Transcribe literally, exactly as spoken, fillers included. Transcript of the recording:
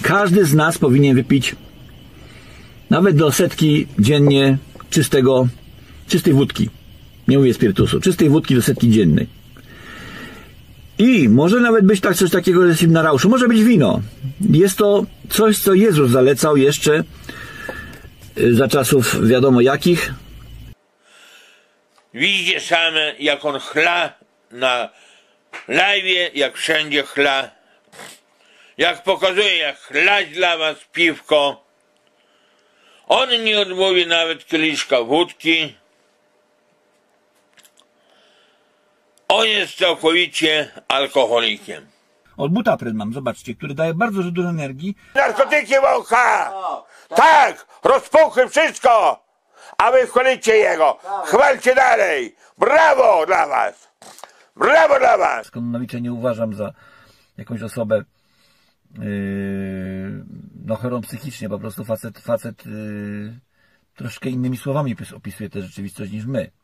Każdy z nas powinien wypić nawet do setki dziennie czystego, czystej wódki. Nie mówię spirytusu. Czystej wódki do setki dziennej. I może nawet być tak coś takiego, że jesteśmy na rauszu. Może być wino. Jest to coś, co Jezus zalecał jeszcze za czasów wiadomo jakich. Widzicie same, jak on chla na live, jak wszędzie chla. Jak pokazuje, jak chlać dla was piwko. On nie odmówi nawet kieliszka wódki. On jest całkowicie alkoholikiem. Od butapryn mam, zobaczcie, który daje bardzo dużo energii. Narkotyki wącha! Tak! Rozpuchy wszystko! A wy chwalicie jego! Chwalcie dalej! Brawo dla was! Brawo dla was! Kononowicza nie uważam za jakąś osobę yy, no chorą psychicznie, po prostu facet, facet yy, troszkę innymi słowami opisuje tę rzeczywistość niż my.